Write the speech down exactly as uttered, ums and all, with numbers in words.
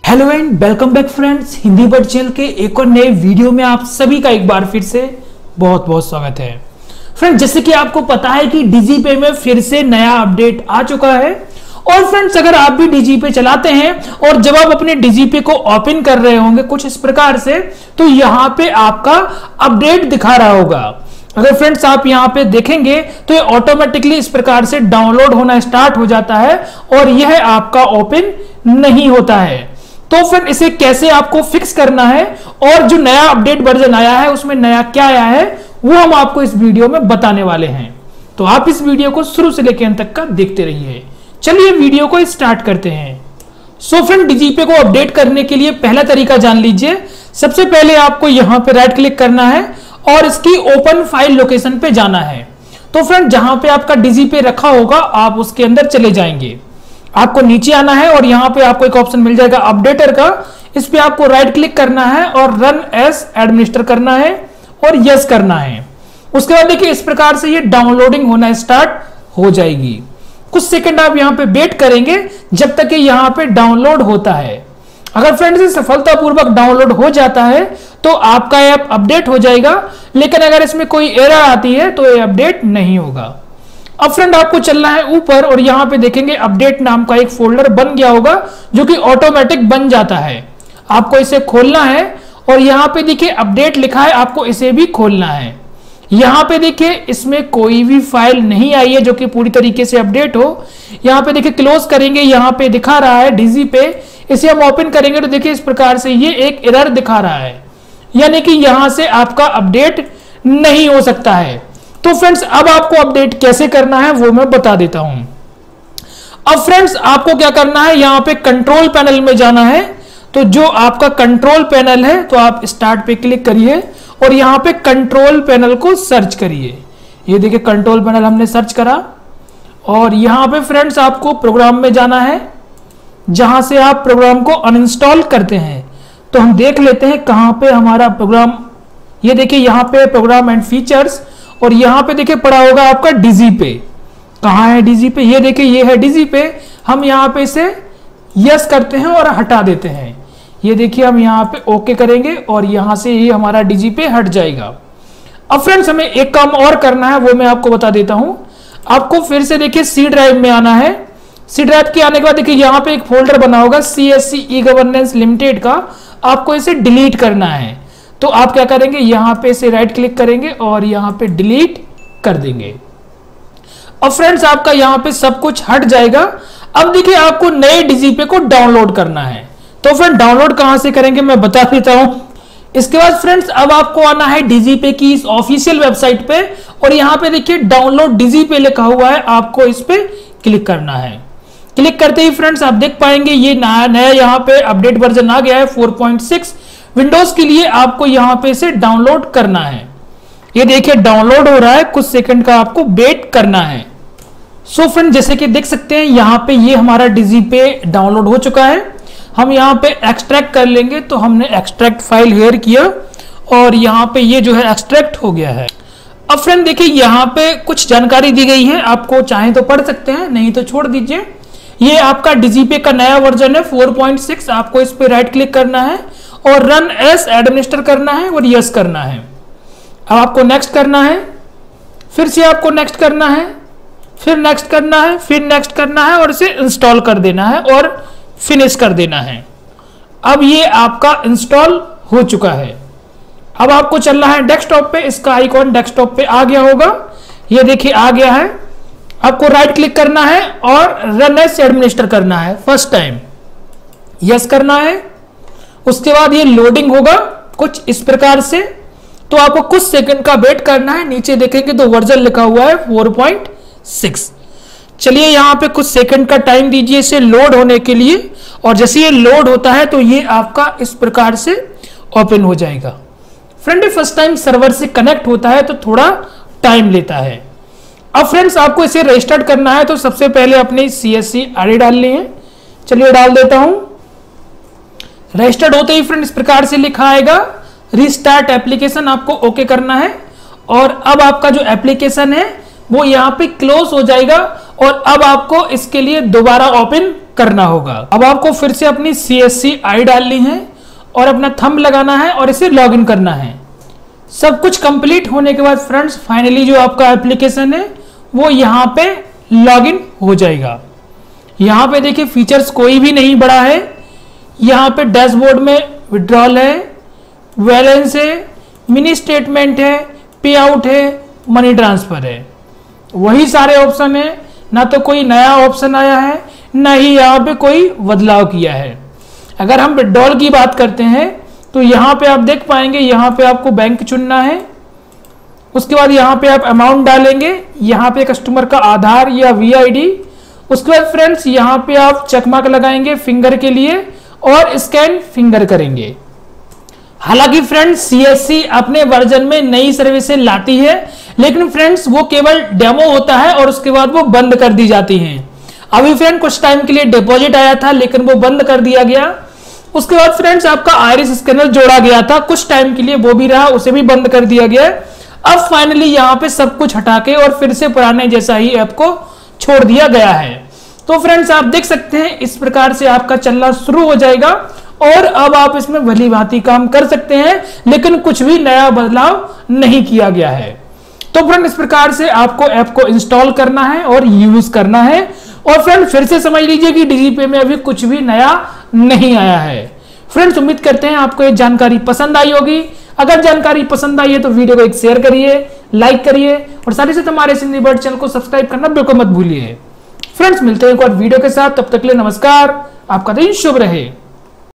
Hello and welcome back friends, Hindi bird channel के एक और नए वीडियो में आप सभी का एक बार फिर से बहुत बहुत स्वागत है। फ्रेंड्स, जैसे कि आपको पता है कि डीजीपे में फिर से नया अपडेट आ चुका है। और फ्रेंड्स, अगर आप भी डीजीपे चलाते हैं और जब आप अपने डीजीपे को ओपन कर रहे होंगे कुछ इस प्रकार से, तो यहाँ पे आपका अपडेट दिखा रहा होगा। अगर फ्रेंड्स आप यहाँ पे देखेंगे तो ये ऑटोमेटिकली इस प्रकार से डाउनलोड होना स्टार्ट हो जाता है और यह आपका ओपन नहीं होता है। तो फिर इसे कैसे आपको फिक्स करना है और जो नया अपडेट वर्जन आया है उसमें नया क्या आया है वो हम आपको इस वीडियो में बताने वाले हैं। तो आप इस वीडियो को शुरू से लेकर अंत तक का देखते रहिए। चलिए वीडियो को स्टार्ट करते हैं। सो फ्रेंड, डीजीपे को अपडेट करने के लिए पहला तरीका जान लीजिए। सबसे पहले आपको यहां पे राइट क्लिक करना है और इसकी ओपन फाइल लोकेशन पे जाना है। तो फ्रेंड, जहां पे आपका डीजीपे रखा होगा आप उसके अंदर चले जाएंगे। आपको नीचे आना है और यहां पे आपको एक ऑप्शन मिल जाएगा अपडेटर का। इस पे आपको राइट क्लिक करना है और रन एज एडमिनिस्टर करना है और यस करना है। उसके बाद देखिए इस प्रकार से ये डाउनलोडिंग होना स्टार्ट हो जाएगी। कुछ सेकंड आप यहां पे वेट करेंगे जब तक ये यहां पे डाउनलोड होता है। अगर फ्रेंड्स ये सफलतापूर्वक डाउनलोड हो जाता है तो आपका ऐप अपडेट हो जाएगा, लेकिन अगर इसमें कोई एरर आती है तो ये अपडेट नहीं होगा। अब फ्रेंड आपको चलना है ऊपर और यहां पे देखेंगे अपडेट नाम का एक फोल्डर बन गया होगा जो कि ऑटोमेटिक बन जाता है। आपको इसे खोलना है और यहां पे देखिए अपडेट लिखा है, आपको इसे भी खोलना है। यहां पे देखिए इसमें कोई भी फाइल नहीं आई है जो कि पूरी तरीके से अपडेट हो। यहां पे देखिए क्लोज करेंगे, यहां पे दिखा रहा है डीजीपे, इसे हम ओपन करेंगे तो देखिए इस प्रकार से ये एक एरर दिखा रहा है, यानी कि यहां से आपका अपडेट नहीं हो सकता है। तो फ्रेंड्स अब आपको अपडेट कैसे करना है वो मैं बता देता हूं। अब फ्रेंड्स आपको क्या करना है, यहां पे कंट्रोल पैनल में जाना है। तो जो आपका कंट्रोल पैनल है तो आप स्टार्ट पे क्लिक करिए और यहां पे कंट्रोल पैनल को सर्च करिए। ये देखिए कंट्रोल पैनल हमने सर्च करा और यहां पे फ्रेंड्स आपको प्रोग्राम में जाना है जहां से आप प्रोग्राम को अनइंस्टॉल करते हैं। तो हम देख लेते हैं कहां पे हमारा प्रोग्राम, ये देखिए यहां पे प्रोग्राम एंड फीचर्स और यहां पे देखिए पड़ा होगा आपका डीजीपे। कहां है डीजीपे, ये देखिए ये है डीजीपे। हम यहां पे इसे यस करते हैं और हटा देते हैं। ये देखिए हम यहां पे ओके करेंगे और यहां से ये हमारा डीजीपे हट जाएगा। अब फ्रेंड्स हमें एक काम और करना है वो मैं आपको बता देता हूं। आपको फिर से देखिए सी ड्राइव में आना है। सी ड्राइव के आने के बाद देखिए यहां पे एक फोल्डर बना होगा C S C e governance limited का, आपको इसे डिलीट करना है। तो आप क्या करेंगे, यहां पे से राइट क्लिक करेंगे और यहां पे डिलीट कर देंगे। अब फ्रेंड्स आपका यहां पे सब कुछ हट जाएगा। अब देखिए आपको नए डीजीपे को डाउनलोड करना है। तो फ्रेंड डाउनलोड कहां से करेंगे मैं बता देता हूं। इसके बाद फ्रेंड्स अब आपको आना है डीजीपे की इस ऑफिशियल वेबसाइट पे और यहां पे देखिए डाउनलोड डीजीपे लिखा हुआ है, आपको इस पे क्लिक करना है। क्लिक करते ही फ्रेंड्स आप देख पाएंगे ये नया नया यहाँ पे अपडेट वर्जन आ गया है फोर पॉइंट सिक्स। विंडोज के लिए आपको यहां पे इसे डाउनलोड करना है। ये देखिए डाउनलोड हो रहा है, कुछ सेकंड का आपको वेट करना है। सो so फ्रेंड जैसे कि देख सकते हैं यहां पे ये हमारा डीजीपे डाउनलोड हो चुका है। हम यहां पे एक्सट्रैक्ट कर लेंगे, तो हमने एक्सट्रैक्ट फाइल हेयर किया और यहां पे ये जो है एक्सट्रैक्ट हो गया है। अब फ्रेंड देखिए यहां पे कुछ जानकारी दी गई है, आपको चाहे तो पढ़ सकते हैं, नहीं तो छोड़ दीजिए। ये आपका डीजीपे का नया वर्जन है फोर पॉइंट सिक्स। आपको इस पे राइट क्लिक करना है और रन एज एडमिनिस्टर करना है और यस करना है। अब आपको नेक्स्ट करना है, फिर से आपको नेक्स्ट करना है, फिर नेक्स्ट करना है, फिर नेक्स्ट करना है और इसे इंस्टॉल कर देना है और फिनिश कर देना है। अब ये आपका इंस्टॉल हो चुका है। अब आपको चलना है डेस्कटॉप पे, इसका आइकॉन डेस्कटॉप पे आ गया होगा, ये देखिए आ गया है। आपको राइट क्लिक करना है और रन एज एडमिनिस्टर करना है फर्स्ट टाइम, यस करना है। उसके बाद ये लोडिंग होगा कुछ इस प्रकार से, तो आपको कुछ सेकंड का वेट करना है। नीचे देखेंगे तो वर्जन लिखा हुआ है फोर पॉइंट सिक्स। चलिए यहां पे कुछ सेकंड का टाइम दीजिए इसे लोड होने के लिए और जैसे ये लोड होता है तो ये आपका इस प्रकार से ओपन हो जाएगा। फ्रेंड फर्स्ट टाइम सर्वर से कनेक्ट होता है तो थोड़ा टाइम लेता है। अब फ्रेंड्स आपको इसे रजिस्टर्ड करना है, तो सबसे पहले अपनी सी एस सी आई डी डालनी है। चलिए डाल देता हूं। रजिस्टर्ड होते ही फ्रेंड इस प्रकार से लिखा आएगा रिस्टार्ट एप्लीकेशन, आपको ओके करना है और अब आपका जो एप्लीकेशन है वो यहाँ पे क्लोज हो जाएगा और अब आपको इसके लिए दोबारा ओपन करना होगा। अब आपको फिर से अपनी सी एस सी आई डालनी है और अपना थंब लगाना है और इसे लॉगिन करना है। सब कुछ कंप्लीट होने के बाद फ्रेंड्स फाइनली जो आपका एप्लीकेशन है वो यहाँ पे लॉगिन हो जाएगा। यहाँ पे देखिए फीचर्स कोई भी नहीं बढ़ा है। यहाँ पे डैशबोर्ड में विड्रॉल है, बैलेंस है, मिनी स्टेटमेंट है, पे आउट है, मनी ट्रांसफर है, वही सारे ऑप्शन है। ना तो कोई नया ऑप्शन आया है, ना ही यहाँ पे कोई बदलाव किया है। अगर हम विड्रॉल की बात करते हैं तो यहाँ पे आप देख पाएंगे, यहाँ पे आपको बैंक चुनना है। उसके बाद यहाँ पे आप अमाउंट डालेंगे, यहाँ पे कस्टमर का आधार या वी आई डी। उसके बाद फ्रेंड्स यहाँ पे आप चेकमार्क लगाएंगे फिंगर के लिए और स्कैन फिंगर करेंगे। हालांकि फ्रेंड्स सी एस सी अपने वर्जन में नई सर्विसें लाती है, लेकिन फ्रेंड्स वो केवल डेमो होता है और उसके बाद वो बंद कर दी जाती हैं। अभी फ्रेंड कुछ टाइम के लिए डिपॉजिट आया था लेकिन वो बंद कर दिया गया। उसके बाद फ्रेंड्स आपका आइरिस स्कैनर जोड़ा गया था, कुछ टाइम के लिए वो भी रहा, उसे भी बंद कर दिया गया। अब फाइनली यहाँ पे सब कुछ हटा के और फिर से पुराने जैसा ही ऐप को छोड़ दिया गया है। तो फ्रेंड्स आप देख सकते हैं इस प्रकार से आपका चलना शुरू हो जाएगा और अब आप इसमें भली भांति काम कर सकते हैं, लेकिन कुछ भी नया बदलाव नहीं किया गया है। तो फ्रेंड इस प्रकार से आपको ऐप को इंस्टॉल करना है और यूज करना है। और फ्रेंड फिर से समझ लीजिए कि डिजीपे में अभी कुछ भी नया नहीं आया है। फ्रेंड्स उम्मीद करते हैं आपको ये जानकारी पसंद आई होगी। अगर जानकारी पसंद आई है तो वीडियो को एक शेयर करिए, लाइक करिए और साथ ही साथ हमारे सिंधी बर्ड चैनल को सब्सक्राइब करना बिल्कुल मत भूलिए। फ्रेंड्स मिलते हैं एक और वीडियो के साथ, तब तक के लिए नमस्कार, आपका दिन शुभ रहे।